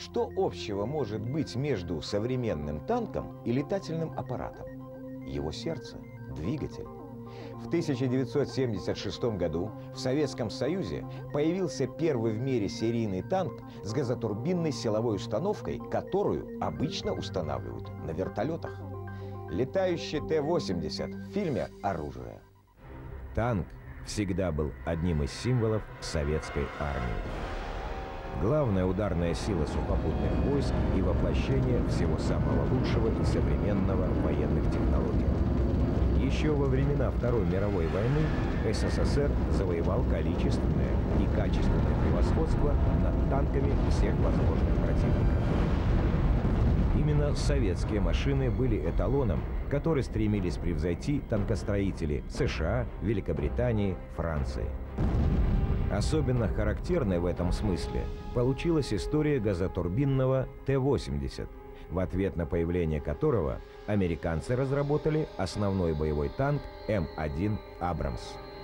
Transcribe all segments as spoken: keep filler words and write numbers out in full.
Что общего может быть между современным танком и летательным аппаратом? Его сердце, двигатель. В тысяча девятьсот семьдесят шестом году в Советском Союзе появился первый в мире серийный танк с газотурбинной силовой установкой, которую обычно устанавливают на вертолетах. Летающий Т восемьдесят в фильме «Оружие». Танк всегда был одним из символов советской армии. Главная ударная сила сухопутных войск и воплощение всего самого лучшего и современного военных технологий. Еще во времена Второй мировой войны СССР завоевал количественное и качественное превосходство над танками всех возможных противников. Именно советские машины были эталоном, который стремились превзойти танкостроители США, Великобритании, Франции. Особенно характерной в этом смысле получилась история газотурбинного Т восемьдесят, в ответ на появление которого американцы разработали основной боевой танк М один «Абрамс».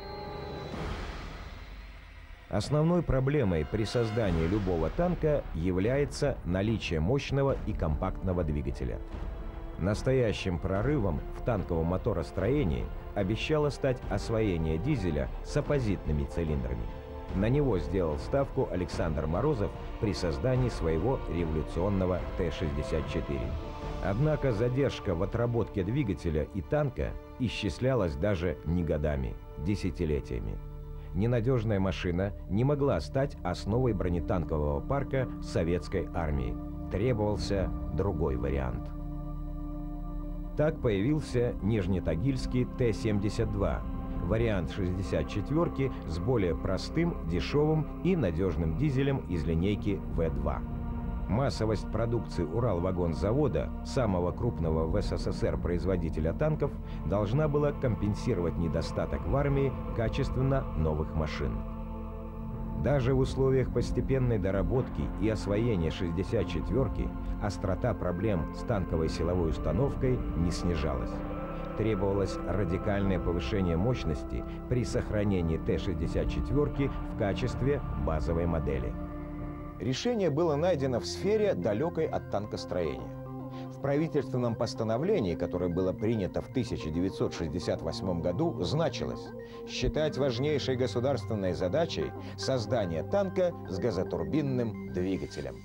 Основной проблемой при создании любого танка является наличие мощного и компактного двигателя. Настоящим прорывом в танковом моторостроении обещало стать освоение дизеля с оппозитными цилиндрами. На него сделал ставку Александр Морозов при создании своего революционного Т шестьдесят четыре. Однако задержка в отработке двигателя и танка исчислялась даже не годами, десятилетиями. Ненадежная машина не могла стать основой бронетанкового парка советской армии. Требовался другой вариант. Так появился Нижнетагильский Т семьдесят два, вариант шестьдесят четырки с более простым, дешевым и надежным дизелем из линейки В два. Массовость продукции Уралвагонзавода, самого крупного в СССР производителя танков, должна была компенсировать недостаток в армии качественно новых машин. Даже в условиях постепенной доработки и освоения шестьдесят четырки острота проблем с танковой силовой установкой не снижалась. Требовалось радикальное повышение мощности при сохранении Т шестьдесят четыре в качестве базовой модели. Решение было найдено в сфере, далекой от танкостроения. В правительственном постановлении, которое было принято в тысяча девятьсот шестьдесят восьмом году, значилось считать важнейшей государственной задачей создание танка с газотурбинным двигателем.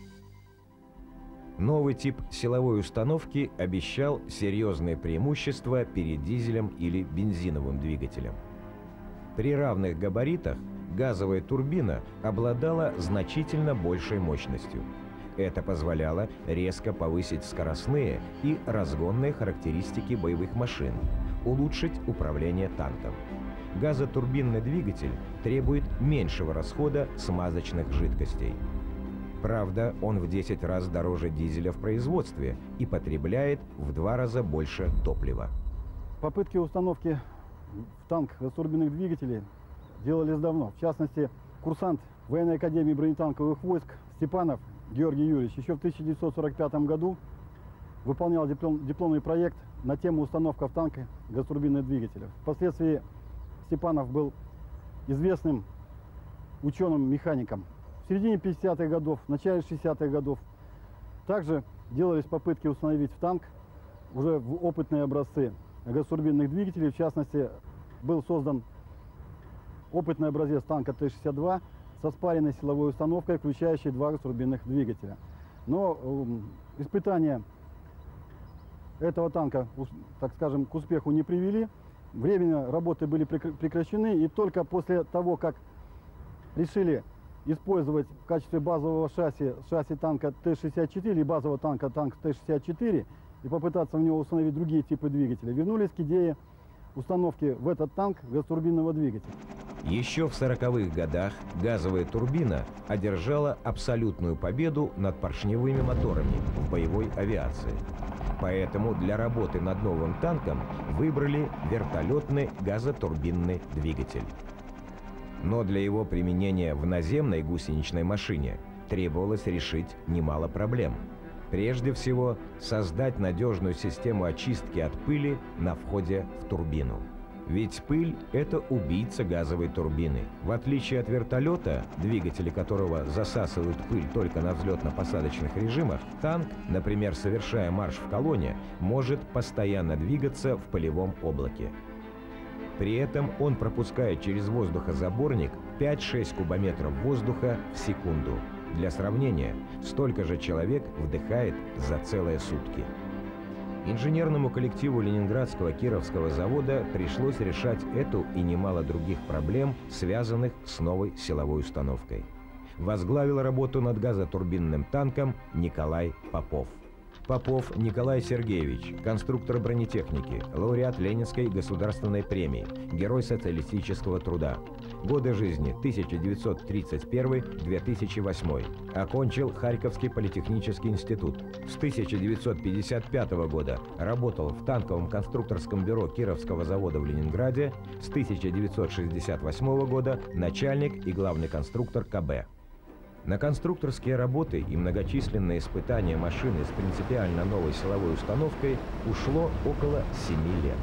Новый тип силовой установки обещал серьезные преимущества перед дизелем или бензиновым двигателем. При равных габаритах газовая турбина обладала значительно большей мощностью. Это позволяло резко повысить скоростные и разгонные характеристики боевых машин, улучшить управление танком. Газотурбинный двигатель требует меньшего расхода смазочных жидкостей. Правда, он в десять раз дороже дизеля в производстве и потребляет в два раза больше топлива. Попытки установки в танк газотурбинных двигателей делались давно. В частности, курсант Военной академии бронетанковых войск Степанов Георгий Юрьевич еще в тысяча девятьсот сорок пятом году выполнял диплом, дипломный проект на тему установка в танк газотурбинных двигателей. Впоследствии Степанов был известным ученым-механиком. В середине пятидесятых годов, в начале шестидесятых годов также делались попытки установить в танк уже в опытные образцы газотурбинных двигателей. В частности, был создан опытный образец танка Т шестьдесят два со спаренной силовой установкой, включающей два газотурбинных двигателя. Но э, испытания этого танка, так скажем, к успеху не привели. Временно работы были прекращены, и только после того, как решили использовать в качестве базового шасси шасси танка Т шестьдесят четыре или базового танка танк Т шестьдесят четыре и попытаться в него установить другие типы двигателя, вернулись к идее установки в этот танк газотурбинного двигателя. Еще в сороковых годах газовая турбина одержала абсолютную победу над поршневыми моторами в боевой авиации. Поэтому для работы над новым танком выбрали вертолетный газотурбинный двигатель. Но для его применения в наземной гусеничной машине требовалось решить немало проблем. Прежде всего, создать надежную систему очистки от пыли на входе в турбину. Ведь пыль – это убийца газовой турбины. В отличие от вертолета, двигатели которого засасывают пыль только на взлетно-посадочных режимах, танк, например, совершая марш в колонне, может постоянно двигаться в пылевом облаке. При этом он пропускает через воздухозаборник пять-шесть кубометров воздуха в секунду. Для сравнения, столько же человек вдыхает за целые сутки. Инженерному коллективу Ленинградского Кировского завода пришлось решать эту и немало других проблем, связанных с новой силовой установкой. Возглавил работу над газотурбинным танком Николай Попов. Попов Николай Сергеевич, конструктор бронетехники, лауреат Ленинской государственной премии, герой социалистического труда. Годы жизни тысяча девятьсот тридцать первый — две тысячи восьмой. Окончил Харьковский политехнический институт. С тысяча девятьсот пятьдесят пятого года работал в танковом конструкторском бюро Кировского завода в Ленинграде. С тысяча девятьсот шестьдесят восьмого года начальник и главный конструктор ка бэ. На конструкторские работы и многочисленные испытания машины с принципиально новой силовой установкой ушло около семи лет.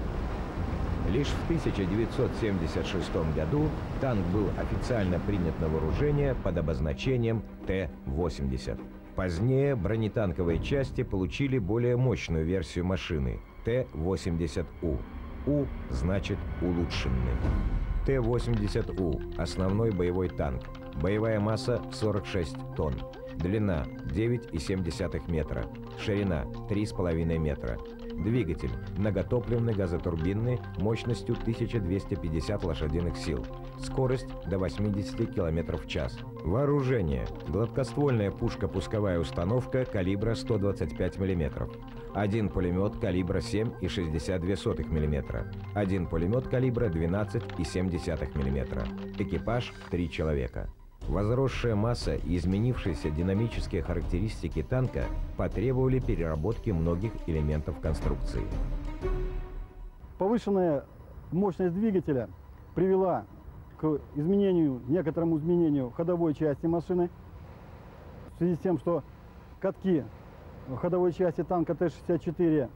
Лишь в тысяча девятьсот семьдесят шестом году танк был официально принят на вооружение под обозначением Т восемьдесят. Позднее бронетанковые части получили более мощную версию машины – Т восемьдесят У. У значит улучшенный. Т восемьдесят У – основной боевой танк. Боевая масса сорок шесть тонн. Длина девять и семь десятых метра. Ширина три с половиной метра. Двигатель многотопливный газотурбинный мощностью тысяча двести пятьдесят лошадиных сил. Скорость до восьмидесяти километров в час. Вооружение. Гладкоствольная пушка-пусковая установка калибра сто двадцать пять миллиметров. Один пулемет калибра семь и шестьдесят две сотых миллиметра. Один пулемет калибра двенадцать и семь десятых миллиметра. Экипаж три человека. Возросшая масса и изменившиеся динамические характеристики танка потребовали переработки многих элементов конструкции. Повышенная мощность двигателя привела к изменению, некоторому изменению ходовой части машины. В связи с тем, что катки ходовой части танка Т шестьдесят четыре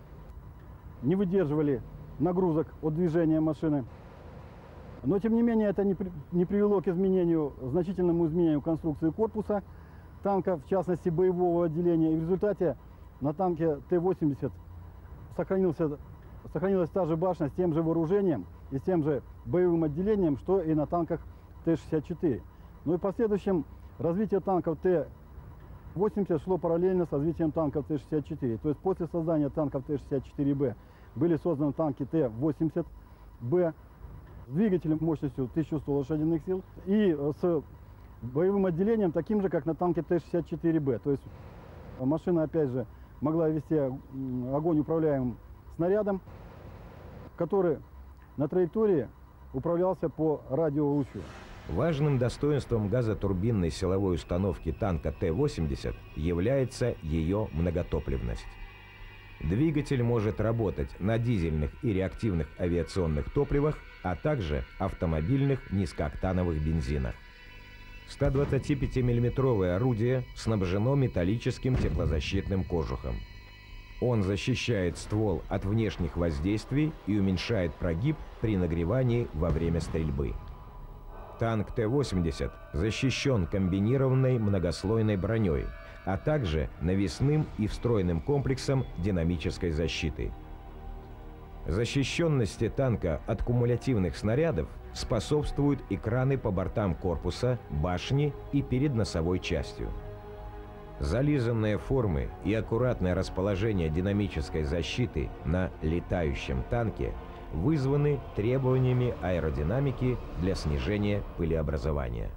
не выдерживали нагрузок от движения машины. Но, тем не менее, это не, при, не привело к изменению, значительному изменению конструкции корпуса танка, в частности, боевого отделения. И в результате на танке Т восемьдесят сохранился, сохранилась та же башня с тем же вооружением и с тем же боевым отделением, что и на танках Т шестьдесят четыре. Ну и в последующем развитие танков Т восемьдесят шло параллельно с развитием танков Т шестьдесят четыре. То есть после создания танков Т шестьдесят четыре Б были созданы танки Т восемьдесят Б с двигателем мощностью тысяча сто лошадиных сил и с боевым отделением таким же, как на танке Т шестьдесят четыре Б. То есть машина, опять же, могла вести огонь управляемым снарядом, который на траектории управлялся по радиолучу. Важным достоинством газотурбинной силовой установки танка Т восемьдесят является ее многотопливность. Двигатель может работать на дизельных и реактивных авиационных топливах, а также автомобильных низкооктановых бензинах. сто двадцатипятимиллиметровое орудие снабжено металлическим теплозащитным кожухом. Он защищает ствол от внешних воздействий и уменьшает прогиб при нагревании во время стрельбы. Танк Т восемьдесят защищен комбинированной многослойной броней, а также навесным и встроенным комплексом динамической защиты. Защищенности танка от кумулятивных снарядов способствуют экраны по бортам корпуса, башни и перед носовой частью. Зализанные формы и аккуратное расположение динамической защиты на летающем танке вызваны требованиями аэродинамики для снижения пылеобразования.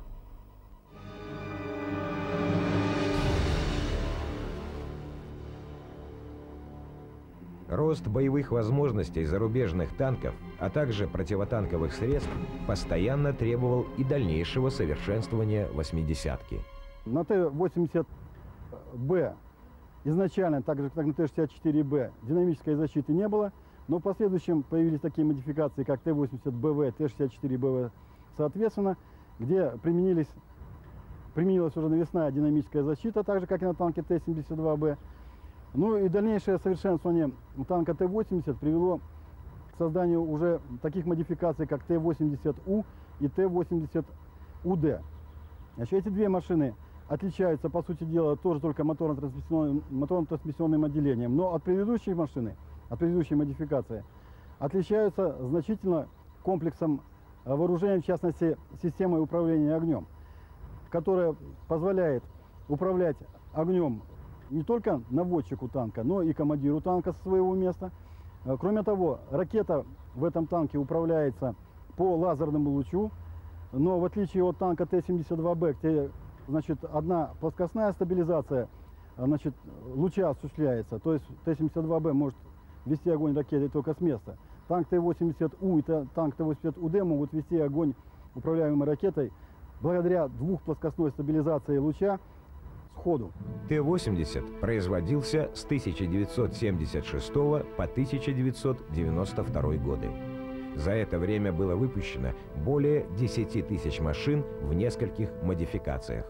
Рост боевых возможностей зарубежных танков, а также противотанковых средств постоянно требовал и дальнейшего совершенствования восьмидесятки. На Т восемьдесят Б изначально, так же как на Т шестьдесят четыре Б, динамической защиты не было, но в последующем появились такие модификации, как Т восемьдесят Б В, Т шестьдесят четыре Б В соответственно, где применились, применилась уже навесная динамическая защита, так же как и на танке Т семьдесят два Б. Ну и дальнейшее совершенствование танка Т восемьдесят привело к созданию уже таких модификаций, как Т восемьдесят У и Т восемьдесят У Д. Значит, эти две машины отличаются, по сути дела, тоже только моторно-трансмиссионным, моторно-трансмиссионным отделением, но от предыдущей машины, от предыдущей модификации, отличаются значительно комплексом вооружения, в частности, системой управления огнем, которая позволяет управлять огнем не только наводчику танка, но и командиру танка со своего места. Кроме того, ракета в этом танке управляется по лазерному лучу, но в отличие от танка Т семьдесят два Б, где, значит, одна плоскостная стабилизация, значит, луча осуществляется, то есть Т семьдесят два Б может вести огонь ракетой только с места. Танк Т восемьдесят У и танк Т восемьдесят У Д могут вести огонь управляемой ракетой благодаря двухплоскостной стабилизации луча сходу. Т восемьдесят производился с тысяча девятьсот семьдесят шестого по тысяча девятьсот девяносто второй годы. За это время было выпущено более десяти тысяч машин в нескольких модификациях.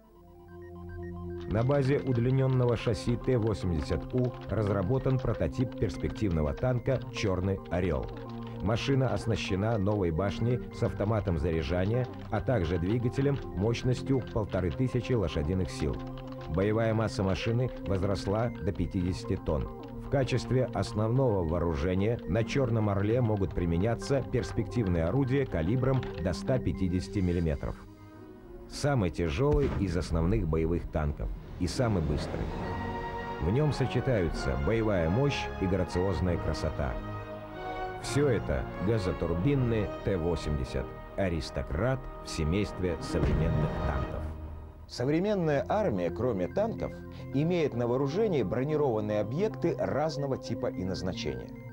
На базе удлиненного шасси Т восемьдесят У разработан прототип перспективного танка «Черный орел». Машина оснащена новой башней с автоматом заряжания, а также двигателем мощностью полторы тысячи лошадиных сил. Боевая масса машины возросла до пятидесяти тонн. В качестве основного вооружения на «Черном орле» могут применяться перспективные орудия калибром до ста пятидесяти миллиметров. Самый тяжелый из основных боевых танков и самый быстрый. В нем сочетаются боевая мощь и грациозная красота. Все это газотурбинный Т восемьдесят, аристократ в семействе современных танков. Современная армия, кроме танков, имеет на вооружении бронированные объекты разного типа и назначения.